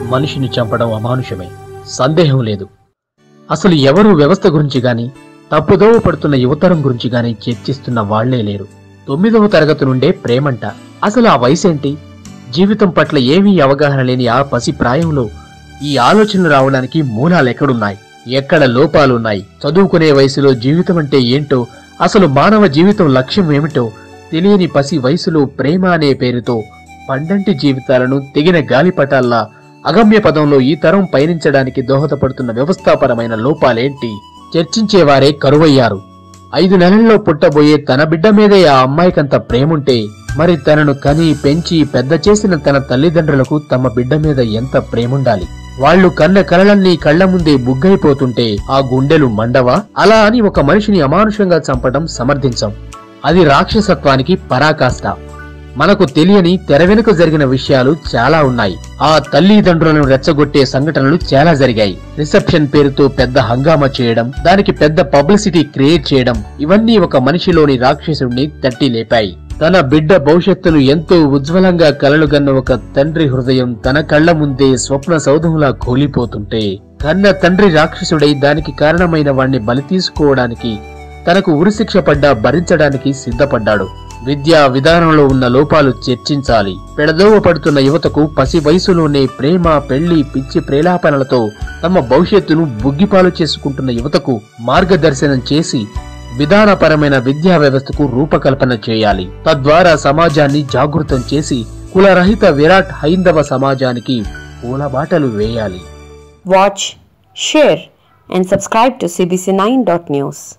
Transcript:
మనిషిని చంపడం అమానుషమే, సందేహం లేదు. అసలు ఎవరు వ్యవస్థ గురించి గాని, తప్పుదోవ పడుతున్న యువతరం గురించి గాని చర్చిస్తున్న వాళ్లే లేరు. 9వ తరగతి నుండే ప్రేమంట. అసలు ఆ వయసేంటి? జీవితం పట్ల ఏమీ అవగాహన లేని ఆ పసి ప్రాయంలో ఈ ఆలోచనలు రావడానికి మూలాలెక్కడున్నాయి? ఎక్కడ లోపాలున్నాయి? చదువుకునే వయసులో జీవితం అంటే ఏంటో, అసలు మానవ జీవితం లక్ష్యం ఏమిటో తెలియని పసి వయసులో ప్రేమ అనే పేరుతో పండంటి జీవితాలను తెగిన గాలిపటాల్లా అగమ్య పదంలో ఈ తరం పయనించడానికి దోహదపడుతున్న వ్యవస్థాపరమైన లోపాలేంటి చర్చించేవారే కరువయ్యారు. 5 నెలల్లో పుట్టబోయే తన బిడ్డ మీదే ఆ అమ్మాయికంత ప్రేముంటే మరి తనను కని పెంచి పెద్ద చేసిన తన తల్లిదండ్రులకు తమ బిడ్డ మీద ఎంత ప్రేముండాలి? వాళ్లు కన్న కలలన్నీ కళ్ల ముందే బుగ్గైపోతుంటే ఆ గుండెలు మండవా? అలా అని ఒక మనిషిని అమానుషంగా చంపడం సమర్థించం. అది రాక్షసత్వానికి పరాకాష్ట. మనకు తెలియని తెర వెనుక జరిగిన విషయాలు చాలా ఉన్నాయి. ఆ తల్లిదండ్రులను రెచ్చగొట్టే సంఘటనలు చాలా జరిగాయి. రిసెప్షన్ పేరుతో పెద్ద హంగామా చేయడం, దానికి పెద్ద పబ్లిసిటీ క్రియేట్ చేయడం, ఇవన్నీ ఒక మనిషిలోని రాక్షసుడిని తట్టి లేపాయి. తన బిడ్డ భవిష్యత్తును ఎంతో ఉజ్వలంగా కలలుగన్న ఒక తండ్రి హృదయం తన కళ్ల ముందే స్వప్న సౌధంలా కూలిపోతుంటే కన్న తండ్రి రాక్షసుడై దానికి కారణమైన వాణ్ణి బలి తీసుకోవడానికి, తనకు ఉరిశిక్ష పడ్డా భరించడానికి సిద్ధపడ్డాడు. విద్యా విధానంలో ఉన్న లోపాలు చర్చించాలి. పెడదోవ పడుతున్న యువతకు పసి వయసులోనే ప్రేమ, పెళ్లి, పిచ్చి ప్రేలాపనలతో తమ భవిష్యత్తును బుగ్గిపాలు చేసుకుంటున్న యువతకు మార్గదర్శనం చేసి విధానపరమైన విద్యా వ్యవస్థకు రూపకల్పన చేయాలి. తద్వారా సమాజాన్ని జాగృతం చేసి కులరహిత విరాట్ హైందవ సమాజానికి పూలబాటలు వేయాలి. Watch, share and subscribe to cbc9.news.